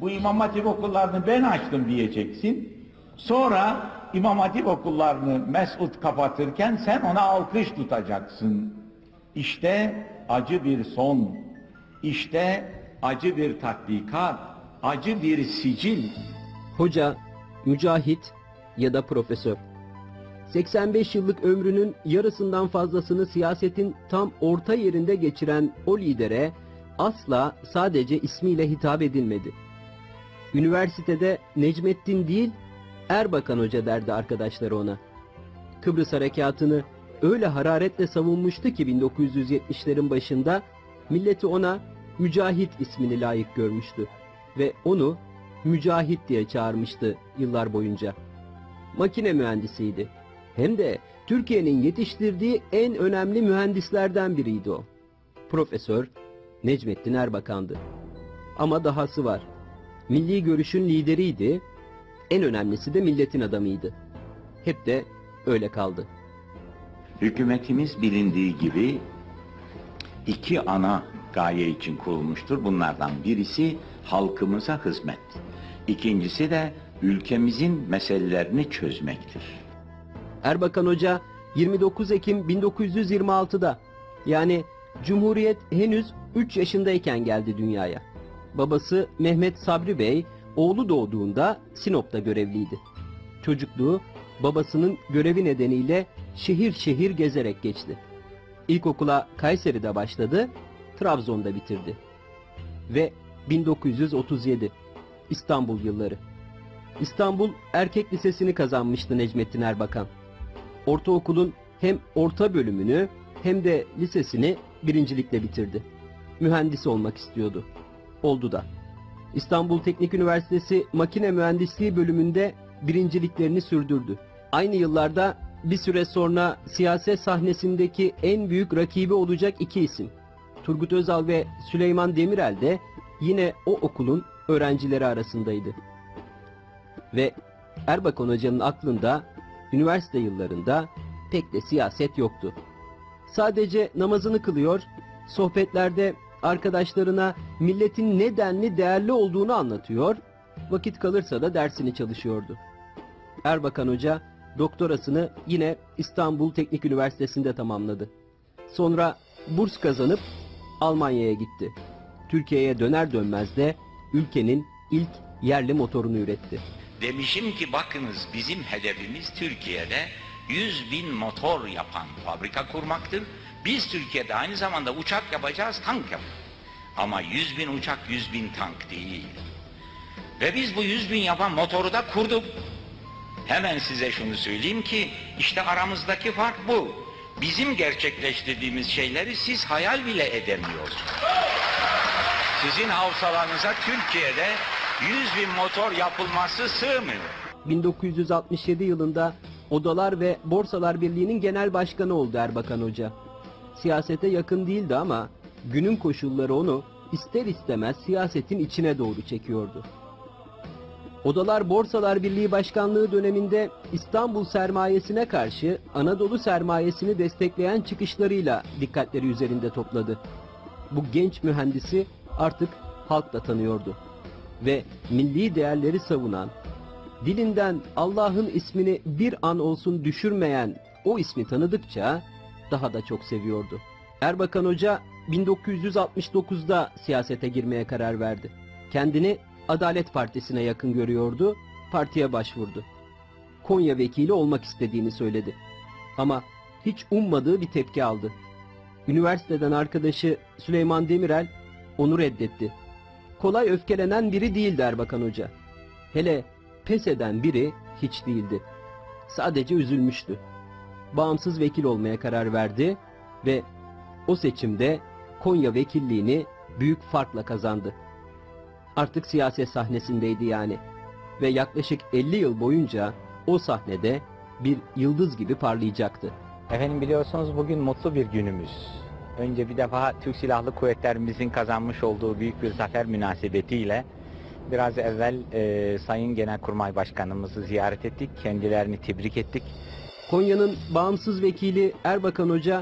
bu İmam Hatip okullarını ben açtım diyeceksin. Sonra İmam Hatip okullarını Mesut kapatırken sen ona alkış tutacaksın. İşte acı bir son, işte acı bir tatbikat, acı bir sicil. Hoca, mücahit ya da profesör. 85 yıllık ömrünün yarısından fazlasını siyasetin tam orta yerinde geçiren o lidere asla sadece ismiyle hitap edilmedi. Üniversitede Necmettin değil, Erbakan Hoca derdi arkadaşları ona. Kıbrıs Harekatı'nı öyle hararetle savunmuştu ki 1970'lerin başında milleti ona Mücahit ismini layık görmüştü ve onu Mücahit diye çağırmıştı yıllar boyunca. Makine mühendisiydi. Hem de Türkiye'nin yetiştirdiği en önemli mühendislerden biriydi o. Profesör Necmettin Erbakan'dı. Ama dahası var. Milli görüşün lideriydi, en önemlisi de milletin adamıydı. Hep de öyle kaldı. Hükümetimiz bilindiği gibi iki ana gaye için kurulmuştur. Bunlardan birisi halkımıza hizmet. İkincisi de ülkemizin meselelerini çözmektir. Erbakan Hoca 29 Ekim 1926'da, yani Cumhuriyet henüz 3 yaşındayken geldi dünyaya. Babası Mehmet Sabri Bey, oğlu doğduğunda Sinop'ta görevliydi. Çocukluğu babasının görevi nedeniyle şehir şehir gezerek geçti. İlkokula Kayseri'de başladı, Trabzon'da bitirdi. Ve 1937, İstanbul yılları. İstanbul Erkek Lisesi'ni kazanmıştı Necmettin Erbakan. Ortaokulun hem orta bölümünü hem de lisesini birincilikle bitirdi. Mühendis olmak istiyordu. Oldu da. İstanbul Teknik Üniversitesi Makine Mühendisliği bölümünde birinciliklerini sürdürdü. Aynı yıllarda bir süre sonra siyaset sahnesindeki en büyük rakibi olacak iki isim, Turgut Özal ve Süleyman Demirel de yine o okulun öğrencileri arasındaydı. Ve Erbakan Hoca'nın aklında üniversite yıllarında pek de siyaset yoktu. Sadece namazını kılıyor, sohbetlerde arkadaşlarına milletin ne denli değerli olduğunu anlatıyor, vakit kalırsa da dersini çalışıyordu. Erbakan Hoca doktorasını yine İstanbul Teknik Üniversitesi'nde tamamladı. Sonra burs kazanıp Almanya'ya gitti. Türkiye'ye döner dönmez de ülkenin ilk yerli motorunu üretti. Demişim ki bakınız, bizim hedefimiz Türkiye'de 100.000 motor yapan fabrika kurmaktır. Biz Türkiye'de aynı zamanda uçak yapacağız, tank yapacağız. Ama 100.000 uçak, 100.000 tank değil. Ve biz bu 100.000 yapan motoru da kurduk. Hemen size şunu söyleyeyim ki işte aramızdaki fark bu. Bizim gerçekleştirdiğimiz şeyleri siz hayal bile edemiyorsunuz. Sizin havsalarınıza Türkiye'de 100.000 motor yapılması sığmıyor. 1967 yılında Odalar ve Borsalar Birliği'nin genel başkanı oldu Erbakan Hoca. Siyasete yakın değildi ama günün koşulları onu ister istemez siyasetin içine doğru çekiyordu. Odalar Borsalar Birliği Başkanlığı döneminde İstanbul sermayesine karşı Anadolu sermayesini destekleyen çıkışlarıyla dikkatleri üzerinde topladı. Bu genç mühendisi artık halk da tanıyordu. Ve milli değerleri savunan, dilinden Allah'ın ismini bir an olsun düşürmeyen o ismi tanıdıkça daha da çok seviyordu. Erbakan Hoca 1969'da siyasete girmeye karar verdi. Kendini Adalet Partisi'ne yakın görüyordu, partiye başvurdu. Konya vekili olmak istediğini söyledi. Ama hiç ummadığı bir tepki aldı. Üniversiteden arkadaşı Süleyman Demirel onu reddetti. Kolay öfkelenen biri değildi Erbakan Hoca. Hele pes eden biri hiç değildi. Sadece üzülmüştü. Bağımsız vekil olmaya karar verdi ve o seçimde Konya vekilliğini büyük farkla kazandı. Artık siyaset sahnesindeydi yani. Ve yaklaşık 50 yıl boyunca o sahnede bir yıldız gibi parlayacaktı. Efendim, biliyorsunuz bugün mutlu bir günümüz. Önce bir defa Türk Silahlı Kuvvetlerimizin kazanmış olduğu büyük bir zafer münasebetiyle biraz evvel Sayın Genelkurmay Başkanımızı ziyaret ettik. Kendilerini tebrik ettik. Konya'nın bağımsız vekili Erbakan Hoca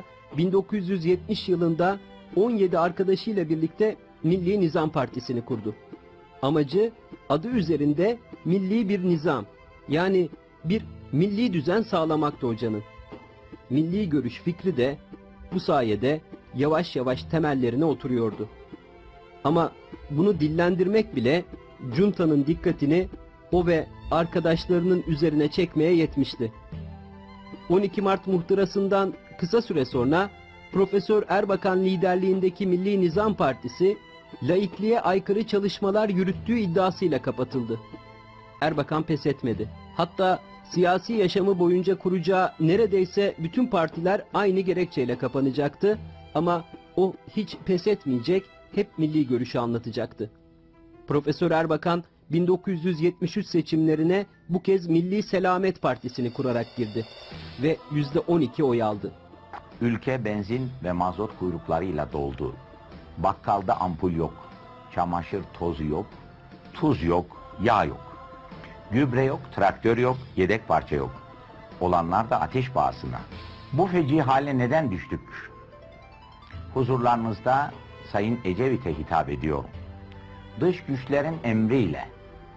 1970 yılında 17 arkadaşıyla birlikte Milli Nizam Partisi'ni kurdu. Amacı adı üzerinde milli bir nizam, yani bir milli düzen sağlamaktı hocanın. Milli görüş fikri de bu sayede yavaş yavaş temellerine oturuyordu. Ama bunu dillendirmek bile Cunta'nın dikkatini o ve arkadaşlarının üzerine çekmeye yetmişti. 12 Mart muhtırasından kısa süre sonra Profesör Erbakan liderliğindeki Milli Nizam Partisi laikliğe aykırı çalışmalar yürüttüğü iddiasıyla kapatıldı. Erbakan pes etmedi. Hatta siyasi yaşamı boyunca kuracağı neredeyse bütün partiler aynı gerekçeyle kapanacaktı ama o hiç pes etmeyecek, hep milli görüşü anlatacaktı. Profesör Erbakan 1973 seçimlerine bu kez Milli Selamet Partisi'ni kurarak girdi ve %12 oy aldı. Ülke benzin ve mazot kuyruklarıyla doldu. Bakkalda ampul yok, çamaşır tozu yok, tuz yok, yağ yok. Gübre yok, traktör yok, yedek parça yok. Olanlar da ateş pahasına. Bu feci hale neden düştük? Huzurlarınızda Sayın Ecevit'e hitap ediyorum. Dış güçlerin emriyle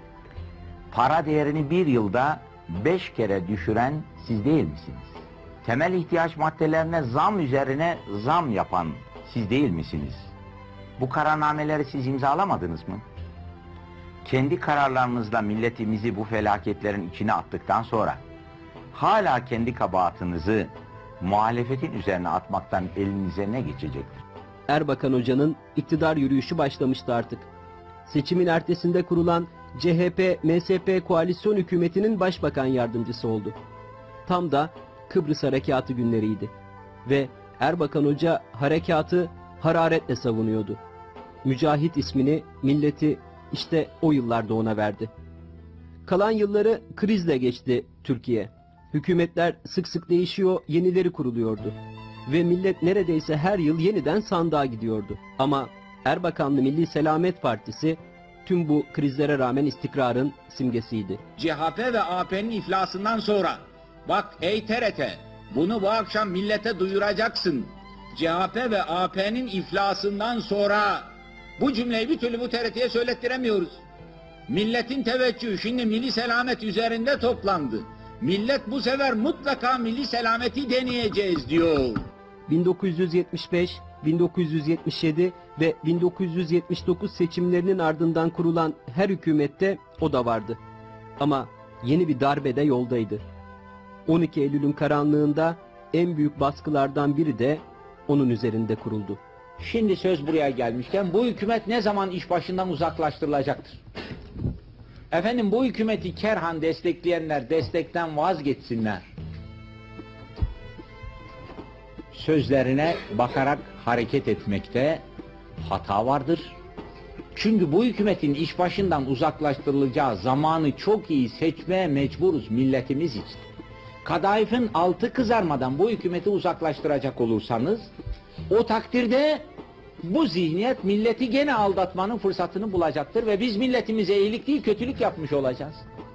para değerini bir yılda 5 kere düşüren siz değil misiniz? Temel ihtiyaç maddelerine zam üzerine zam yapan siz değil misiniz? Bu kararnameleri siz imzalamadınız mı? Kendi kararlarınızla milletimizi bu felaketlerin içine attıktan sonra hala kendi kabahatinizi muhalefetin üzerine atmaktan elinize ne geçecektir? Erbakan Hoca'nın iktidar yürüyüşü başlamıştı artık. Seçimin ertesinde kurulan CHP-MSP koalisyon hükümetinin başbakan yardımcısı oldu. Tam da Kıbrıs Harekatı günleriydi ve Erbakan Hoca harekatı hararetle savunuyordu. Mücahit ismini milleti işte o yıllarda ona verdi. Kalan yılları krizle geçti Türkiye. Hükümetler sık sık değişiyor, yenileri kuruluyordu. Ve millet neredeyse her yıl yeniden sandığa gidiyordu. Ama Erbakanlı Milli Selamet Partisi tüm bu krizlere rağmen istikrarın simgesiydi. CHP ve AP'nin iflasından sonra, bak ey TRT, bunu bu akşam millete duyuracaksın. CHP ve AP'nin iflasından sonra, bu cümleyi bir türlü bu TRT'ye söylettiremiyoruz. Milletin teveccühü şimdi milli selamet üzerinde toplandı. Millet bu sefer mutlaka milli selameti deneyeceğiz diyor. 1975, 1977 ve 1979 seçimlerinin ardından kurulan her hükümette o da vardı. Ama yeni bir darbe de yoldaydı. 12 Eylül'ün karanlığında en büyük baskılardan biri de onun üzerinde kuruldu. Şimdi söz buraya gelmişken bu hükümet ne zaman iş başından uzaklaştırılacaktır? Efendim bu hükümeti kerhan destekleyenler destekten vazgeçsinler. Sözlerine bakarak hareket etmekte hata vardır. Çünkü bu hükümetin iş başından uzaklaştırılacağı zamanı çok iyi seçmeye mecburuz milletimiz için. Kadayıfın altı kızarmadan bu hükümeti uzaklaştıracak olursanız, o takdirde bu zihniyet milleti gene aldatmanın fırsatını bulacaktır ve biz milletimize iyilik değil kötülük yapmış olacağız.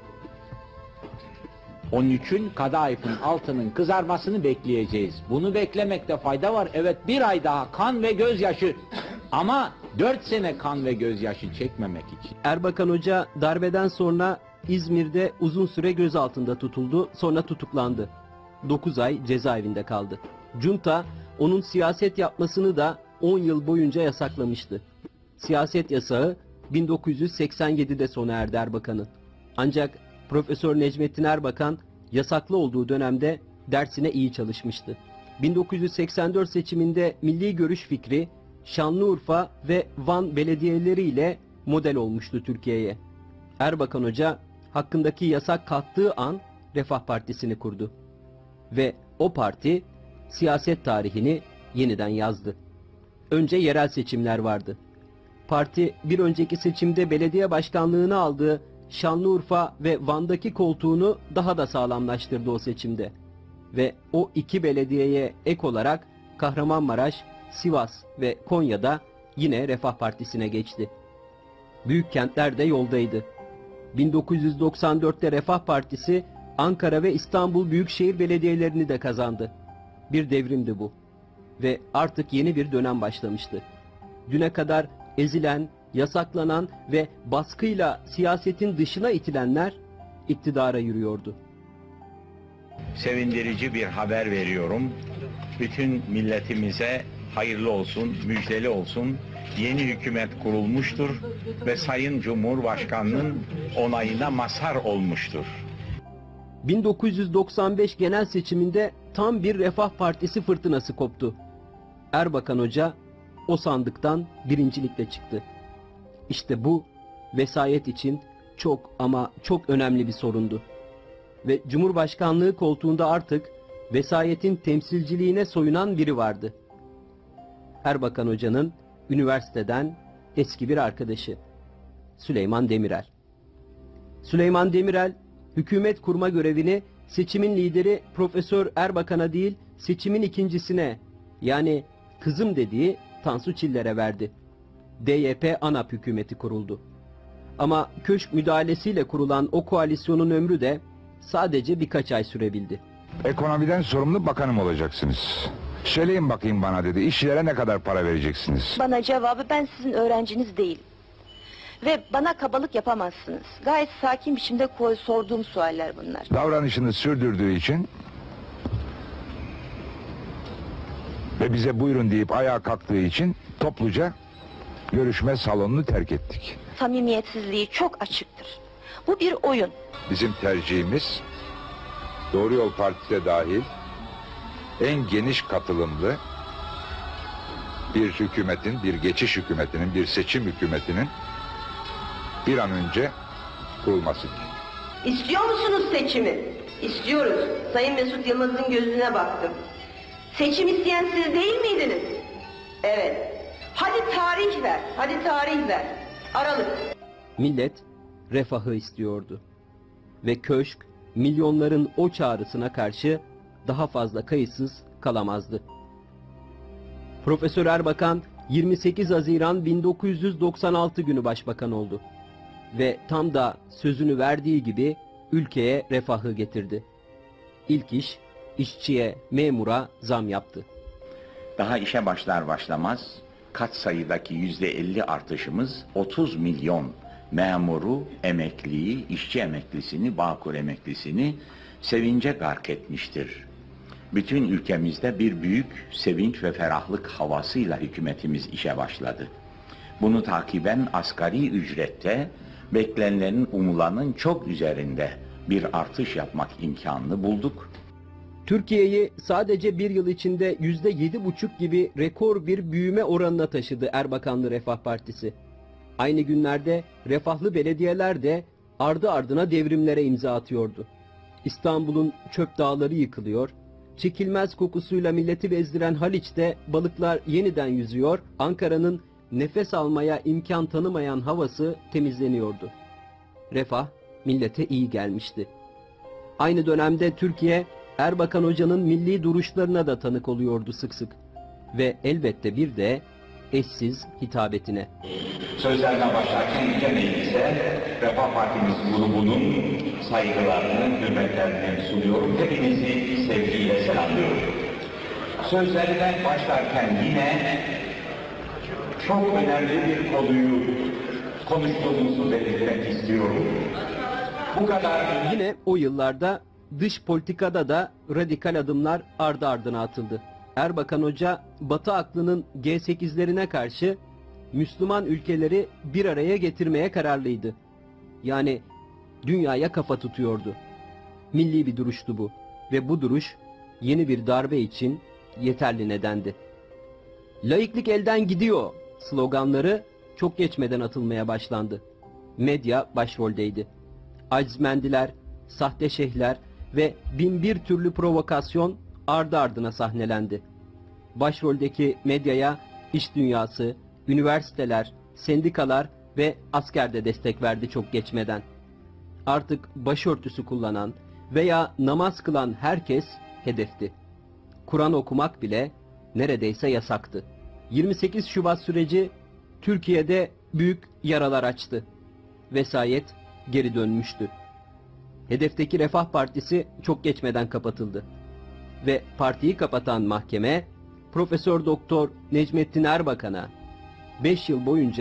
Onun için kadayıfın altının kızarmasını bekleyeceğiz. Bunu beklemekte fayda var. Evet, bir ay daha kan ve gözyaşı ama 4 sene kan ve gözyaşı çekmemek için. Erbakan Hoca darbeden sonra İzmir'de uzun süre gözaltında tutuldu, sonra tutuklandı. 9 ay cezaevinde kaldı. Junta onun siyaset yapmasını da 10 yıl boyunca yasaklamıştı. Siyaset yasağı 1987'de sona erdi Erbakan'ın. Ancak Profesör Necmettin Erbakan yasaklı olduğu dönemde dersine iyi çalışmıştı. 1984 seçiminde milli görüş fikri Şanlıurfa ve Van belediyeleriyle model olmuştu Türkiye'ye. Erbakan Hoca hakkındaki yasak kalktığı an Refah Partisi'ni kurdu. Ve o parti siyaset tarihini yeniden yazdı. Önce yerel seçimler vardı. Parti bir önceki seçimde belediye başkanlığını aldığı Şanlıurfa ve Van'daki koltuğunu daha da sağlamlaştırdı o seçimde. Ve o iki belediyeye ek olarak Kahramanmaraş, Sivas ve Konya'da yine Refah Partisi'ne geçti. Büyük kentler de yoldaydı. 1994'te Refah Partisi Ankara ve İstanbul Büyükşehir Belediyelerini de kazandı. Bir devrimdi bu. Ve artık yeni bir dönem başlamıştı. Düne kadar ezilen, yasaklanan ve baskıyla siyasetin dışına itilenler iktidara yürüyordu. Sevindirici bir haber veriyorum. Bütün milletimize hayırlı olsun, müjdeli olsun. Yeni hükümet kurulmuştur ve Sayın Cumhurbaşkanı'nın onayına mazhar olmuştur. 1995 genel seçiminde tam bir Refah Partisi fırtınası koptu. Erbakan Hoca o sandıktan birincilikle çıktı. İşte bu vesayet için çok ama çok önemli bir sorundu. Ve Cumhurbaşkanlığı koltuğunda artık vesayetin temsilciliğine soyunan biri vardı. Erbakan Hoca'nın üniversiteden eski bir arkadaşı Süleyman Demirel. Süleyman Demirel hükümet kurma görevini seçimin lideri Profesör Erbakan'a değil, seçimin ikincisine, yani kızım dediği Tansu Çiller'e verdi. DYP ANAP hükümeti kuruldu. Ama köşk müdahalesiyle kurulan o koalisyonun ömrü de sadece birkaç ay sürebildi. Ekonomiden sorumlu bakanım olacaksınız. Söyleyin bakayım bana dedi. İşçilere ne kadar para vereceksiniz? Bana cevabı, ben sizin öğrenciniz değilim. Ve bana kabalık yapamazsınız. Gayet sakin biçimde sorduğum sualler bunlar. Davranışını sürdürdüğü için ve bize buyurun deyip ayağa kalktığı için topluca görüşme salonunu terk ettik. Samimiyetsizliği çok açıktır. Bu bir oyun. Bizim tercihimiz Doğru Yol Partisi de dahil en geniş katılımlı bir hükümetin, bir geçiş hükümetinin, bir seçim hükümetinin bir an önce kurulmasıdır. İstiyor musunuz seçimi? İstiyoruz. Sayın Mesut Yılmaz'ın gözüne baktım. Seçim isteyen siz değil miydiniz? Evet. Hadi tarih ver. Hadi tarih ver. Aralık. Millet refahı istiyordu. Ve köşk milyonların o çağrısına karşı daha fazla kayıtsız kalamazdı. Profesör Erbakan 28 Haziran 1996 günü başbakan oldu. Ve tam da sözünü verdiği gibi ülkeye refahı getirdi. İlk iş, işçiye, memura zam yaptı. Daha işe başlar başlamaz katsayıdaki %50 artışımız 30 milyon memuru, emekliyi, işçi emeklisini, Bağkur emeklisini sevince gark etmiştir. Bütün ülkemizde bir büyük sevinç ve ferahlık havasıyla hükümetimiz işe başladı. Bunu takiben asgari ücrette beklenilenin, umulanın çok üzerinde bir artış yapmak imkanını bulduk. Türkiye'yi sadece bir yıl içinde %7,5 gibi rekor bir büyüme oranına taşıdı Erbakanlı Refah Partisi. Aynı günlerde refahlı belediyeler de ardı ardına devrimlere imza atıyordu. İstanbul'un çöp dağları yıkılıyor, çekilmez kokusuyla milleti bezdiren Haliç'te balıklar yeniden yüzüyor, Ankara'nın nefes almaya imkan tanımayan havası temizleniyordu. Refah millete iyi gelmişti. Aynı dönemde Türkiye, Erbakan Hoca'nın milli duruşlarına da tanık oluyordu sık sık. Ve elbette bir de eşsiz hitabetine. Sözlerine başlarken Yüce Meclis'e Refah Partimiz grubunun saygılarını, hürmetlerini sunuyorum. Hepinizi sevgiyle selamlıyorum. Sözlerine başlarken yine çok önemli bir konuyu konuştuğumuzu belirtmek istiyorum. Bu kadar. Yine o yıllarda dış politikada da radikal adımlar ardı ardına atıldı. Erbakan Hoca, Batı aklının G8'lerine karşı Müslüman ülkeleri bir araya getirmeye kararlıydı. Yani dünyaya kafa tutuyordu. Milli bir duruştu bu ve bu duruş yeni bir darbe için yeterli nedendi. Laiklik elden gidiyor sloganları çok geçmeden atılmaya başlandı. Medya başroldeydi. Acizmendiler, sahte şeyhler ve binbir türlü provokasyon ardı ardına sahnelendi. Başroldeki medyaya iş dünyası, üniversiteler, sendikalar ve asker de destek verdi çok geçmeden. Artık başörtüsü kullanan veya namaz kılan herkes hedefti. Kur'an okumak bile neredeyse yasaktı. 28 Şubat süreci Türkiye'de büyük yaralar açtı. Vesayet geri dönmüştü. Hedefteki Refah Partisi çok geçmeden kapatıldı. Ve partiyi kapatan mahkeme Profesör Doktor Necmettin Erbakan'a 5 yıl boyunca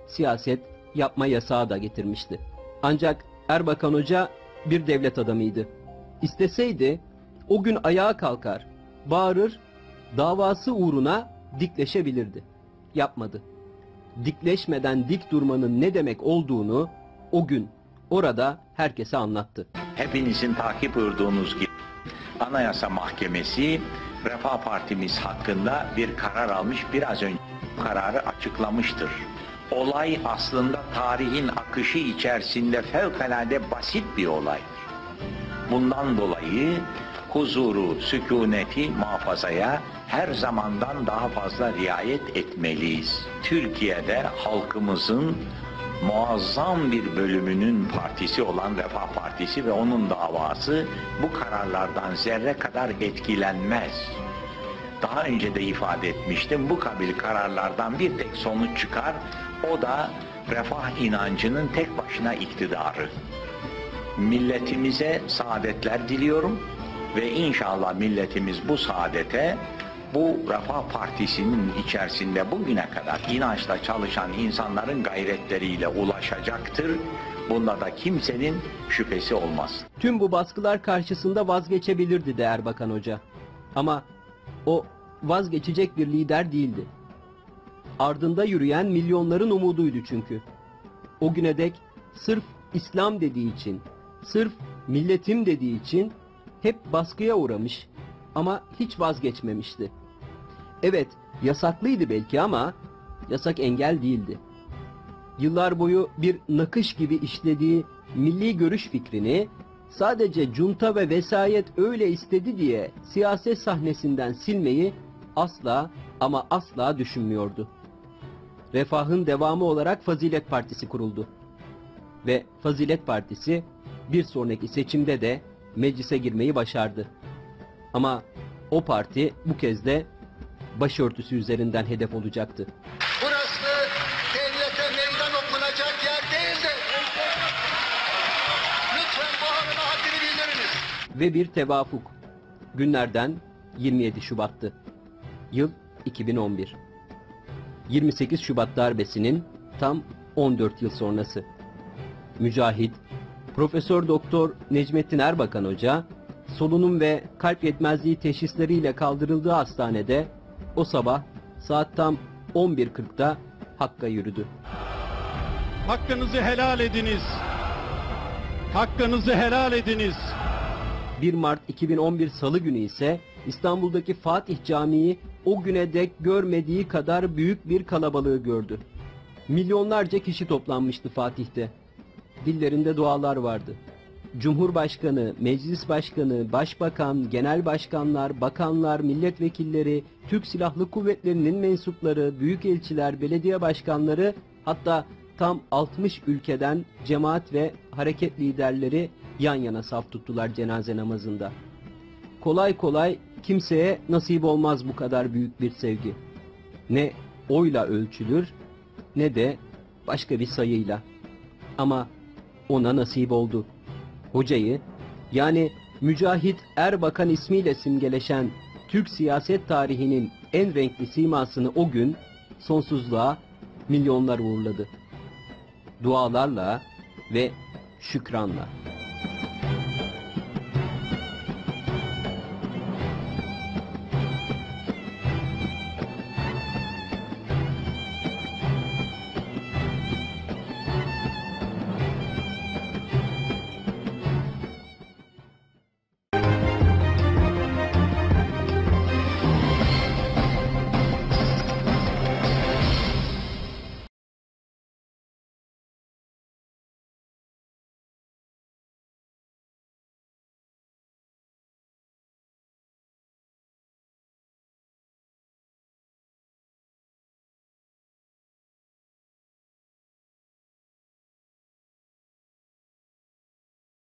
siyaset yapma yasağı da getirmişti. Ancak Erbakan Hoca bir devlet adamıydı. İsteseydi o gün ayağa kalkar, bağırır, davası uğruna dikleşebilirdi. Yapmadı. Dikleşmeden dik durmanın ne demek olduğunu o gün orada herkese anlattı. Hepinizin takip buyurduğunuz gibi Anayasa Mahkemesi Refah Partimiz hakkında bir karar almış, biraz önce kararı açıklamıştır. Olay aslında tarihin akışı içerisinde fevkalade basit bir olaydır. Bundan dolayı huzuru, sükuneti muhafazaya her zamandan daha fazla riayet etmeliyiz. Türkiye'de halkımızın muazzam bir bölümünün partisi olan Refah Partisi ve onun davası bu kararlardan zerre kadar etkilenmez. Daha önce de ifade etmiştim, bu kabil kararlardan bir tek sonuç çıkar, o da refah inancının tek başına iktidarı. Milletimize saadetler diliyorum ve inşallah milletimiz bu saadete, bu Refah Partisi'nin içerisinde bugüne kadar inançla çalışan insanların gayretleriyle ulaşacaktır. Bunda da kimsenin şüphesi olmaz. Tüm bu baskılar karşısında vazgeçebilirdi de Erbakan Hoca. Ama o vazgeçecek bir lider değildi. Ardında yürüyen milyonların umuduydu çünkü. O güne dek sırf İslam dediği için, sırf milletim dediği için hep baskıya uğramış ama hiç vazgeçmemişti. Evet, yasaklıydı belki ama yasak engel değildi. Yıllar boyu bir nakış gibi işlediği milli görüş fikrini sadece junta ve vesayet öyle istedi diye siyaset sahnesinden silmeyi asla ama asla düşünmüyordu. Refah'ın devamı olarak Fazilet Partisi kuruldu. Ve Fazilet Partisi bir sonraki seçimde de meclise girmeyi başardı. Ama o parti bu kez de başörtüsü üzerinden hedef olacaktı. Burası devlete meydan okunacak yer değildir. Lütfen bu hanıma haddini bildiriniz. Ve bir tevafuk. Günlerden 27 Şubat'tı. Yıl 2011. 28 Şubat darbesinin tam 14 yıl sonrası. Mücahit, Profesör Doktor Necmettin Erbakan Hoca, solunum ve kalp yetmezliği teşhisleriyle kaldırıldığı hastanede o sabah saat tam 11.40'da Hakk'a yürüdü. Hakkınızı helal ediniz. Hakkınızı helal ediniz. 1 Mart 2011 Salı günü ise İstanbul'daki Fatih Camii o güne dek görmediği kadar büyük bir kalabalığı gördü. Milyonlarca kişi toplanmıştı Fatih'te. Dillerinde dualar vardı. Cumhurbaşkanı, Meclis Başkanı, Başbakan, Genel Başkanlar, Bakanlar, Milletvekilleri, Türk Silahlı Kuvvetleri'nin mensupları, büyükelçiler, belediye başkanları, hatta tam 60 ülkeden cemaat ve hareket liderleri yan yana saf tuttular cenaze namazında. Kolay kolay kimseye nasip olmaz bu kadar büyük bir sevgi. Ne oyla ölçülür ne de başka bir sayıyla. Ama ona nasip oldu. Hocayı, yani Mücahit Erbakan ismiyle simgeleşen Türk siyaset tarihinin en renkli simasını o gün sonsuzluğa milyonlar uğurladı. Dualarla ve şükranla.